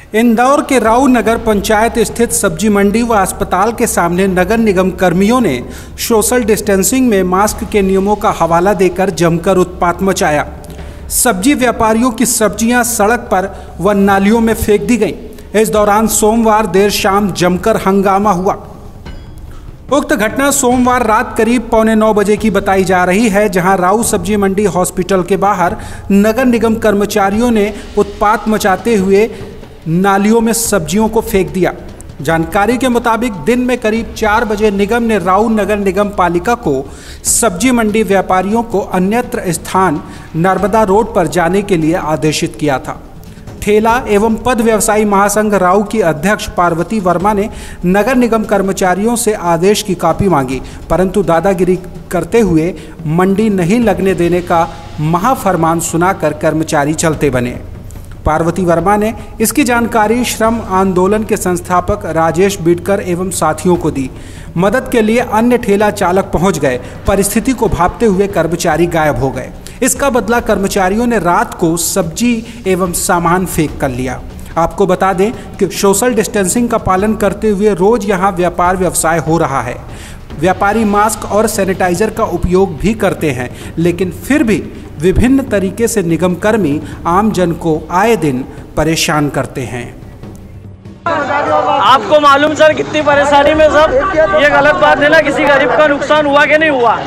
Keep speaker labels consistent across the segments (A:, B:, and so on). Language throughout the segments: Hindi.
A: इंदौर के राऊ नगर पंचायत स्थित सब्जी मंडी व अस्पताल के सामने नगर निगम कर्मियों ने सोशल डिस्टेंसिंग में मास्क के नियमों का हवाला देकर जमकर उत्पात मचाया। सब्जी व्यापारियों की सब्जियां सड़क पर व नालियों में फेंक दी गईं। इस दौरान सोमवार देर शाम जमकर हंगामा हुआ। उक्त घटना सोमवार रात करीब 8:45 बजे की बताई जा रही है, जहां राऊ सब्जी मंडी हॉस्पिटल के बाहर नगर निगम कर्मचारियों ने उत्पात मचाते हुए नालियों में सब्जियों को फेंक दिया। जानकारी के मुताबिक दिन में करीब 4 बजे निगम ने राऊ नगर निगम पालिका को सब्जी मंडी व्यापारियों को अन्यत्र स्थान नर्मदा रोड पर जाने के लिए आदेशित किया था। ठेला एवं पद व्यवसायी महासंघ राऊ की अध्यक्ष पार्वती वर्मा ने नगर निगम कर्मचारियों से आदेश की कॉपी मांगी, परंतु दादागिरी करते हुए मंडी नहीं लगने देने का महाफरमान सुनाकर कर्मचारी चलते बने। पार्वती वर्मा ने इसकी जानकारी श्रम आंदोलन के संस्थापक राजेश बिडकर एवं साथियों को दी। मदद के लिए अन्य ठेला चालक पहुंच गए। परिस्थिति को भांपते हुए कर्मचारी गायब हो गए। इसका बदला कर्मचारियों ने रात को सब्जी एवं सामान फेंक कर लिया। आपको बता दें कि सोशल डिस्टेंसिंग का पालन करते हुए रोज यहां व्यापार व्यवसाय हो रहा है। व्यापारी मास्क और सैनिटाइजर का उपयोग भी करते हैं, लेकिन फिर भी विभिन्न तरीके से निगम कर्मी आम जन को आए दिन परेशान करते हैं।
B: आपको मालूम सर कितनी परेशानी में सब ये गलत बात है ना, किसी गरीब का नुकसान हुआ कि नहीं हुआ?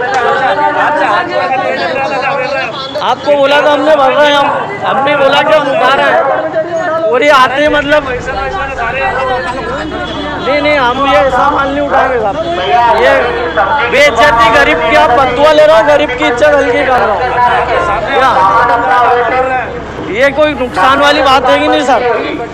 B: आपको बोला था हमने भर रहे हैं, हमने बोला कि हम उठा रहे हैं और ये आते मतलब नहीं हम ये ऐसा माल नहीं उठाएंगे साहब। ये बेइज्जती गरीब की, आप बदुआ ले रहे हो, गरीब की इज्जत हल्की कर रहे हो। ये कोई नुकसान वाली बात है कि नहीं सर?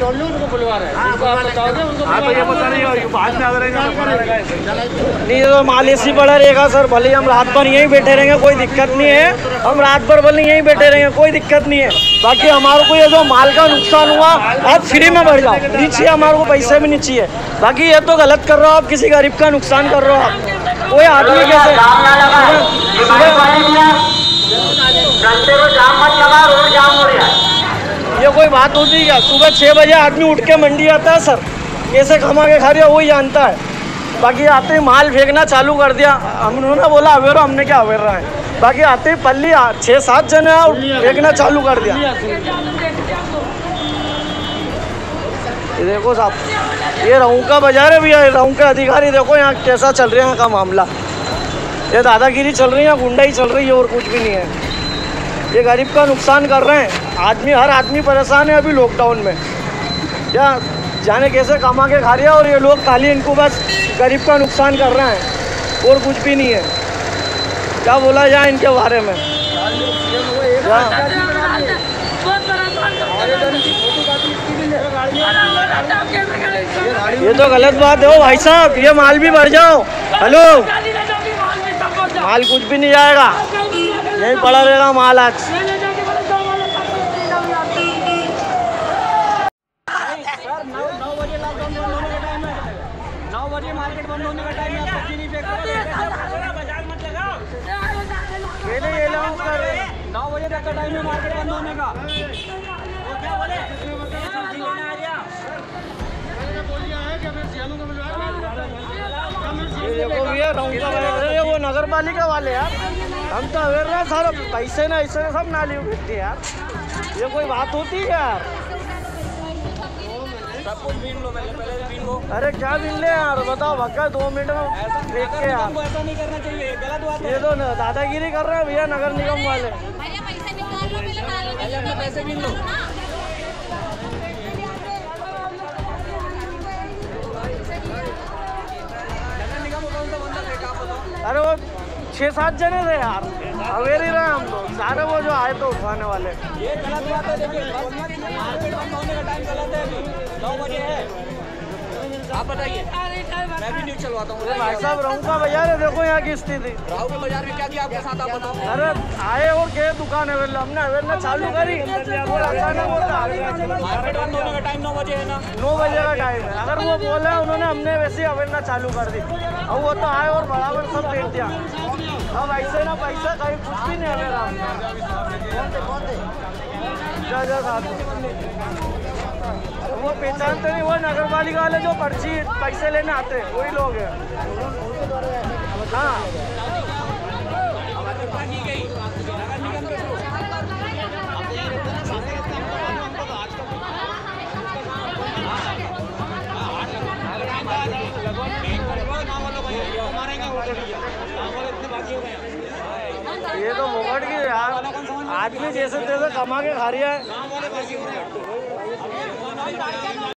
B: नहीं तो माल ऐसी पड़ा रहेगा सर, भले हम रात भर यहीं बैठे रहेंगे कोई दिक्कत नहीं है। हम रात भर भले यहीं बैठे रहेंगे कोई दिक्कत नहीं है। बाकी हमारे को ये जो माल का नुकसान हुआ आप फ्री में भर जाओ, नहीं चाहिए हमारे को, पैसे भी नहीं चाहिए। बाकी ये तो गलत कर रहे हो आप, किसी गरीब का नुकसान कर रहे हो आप। कोई आदमी कैसे ये कोई बात होती है? सुबह 6 बजे आदमी उठ के मंडी आता है सर, कैसे कमा के खा रहा है वही जानता है। बाकी आते ही माल फेंकना चालू कर दिया। उन्होंने बोला अवेरो, हमने क्या अवेर रहा है। बाकी आते ही पल्ली 6-7 जने फेंकना चालू कर दिया। ये देखो साहब, ये राऊ का बाजार है भैया, राऊ के अधिकारी देखो यहाँ कैसा चल रहा है का मामला। ये दादागिरी चल रही है, गुंडाई चल रही है और कुछ भी नहीं है। ये गरीब का नुकसान कर रहे हैं। आदमी, हर आदमी परेशान है अभी लॉकडाउन में, क्या जाने कैसे कमा के खा रहा है और ये लोग खाली इनको बस गरीब का नुकसान कर रहे हैं और कुछ भी नहीं है। क्या बोला जाए इनके बारे में? ये तो गलत बात है। ओ भाई साहब, ये माल भी भर जाओ। हेलो, माल कुछ भी नहीं जाएगा, यहीं पड़ा रहेगा माल आज। मार्केट बंद होने का टाइम है, आप सब्जी नहीं फेंक बाजार मत लगाओ। 9 बजे तक का टाइम है मार्केट बंद होने का। वो क्या बोले? सब्जी लेना आ गया। देखो भैया, वो नगर पालिका वाले यार, हम तो अवेयर है सर, पैसे ना ऐसे सब नाली उठते हैं यार। ये कोई बात होती है यार? सब कुछ बीन लो, पहले बीन लो। अरे क्या बीन ले यार, बताओ भक्का 2 मिनट में देख के यार। ऐसा नहीं करना चाहिए, गलत बात है। ये तो दादागिरी कर रहे हैं भैया नगर निगम वाले। पहले अपने पैसे बीन लो। अरे वो 6-7 जने थे यार, अवेयर ही रहे हम लोग सारे, वो जो आए तो उठाने वाले। ये गलत बात है। देखिए मार्केट बंद होने का टाइम गलत है, 9 बजे है। आप बताइए, मैं भी न्यूज चलवाता हूँ। भाई साहब, राऊ का बाजार है, देखो यहाँ की स्थिति। राऊ के बाजार में क्या किया आपके साथ, आप बताओ। अरे आए और क्या दुकान है, हमने अवेयरना चालू करी। मार्केट बंद होने का टाइम 9 बजे है ना, 9 बजे का टाइम है। अगर वो बोले उन्होंने, हमने वैसे ही अवेयरना चालू कर दी। अब वो तो आए और बराबर सब देख दिया। अब ऐसे ना पैसा कहीं कुछ भी नहीं है। वो पहचानते नहीं, वो नगर पालिका वाले जो पर्ची पैसे लेने आते हैं वही लोग हैं। हाँ ये तो मुगट की यार, आदमी जैसे तैसे कमा के खा रही है।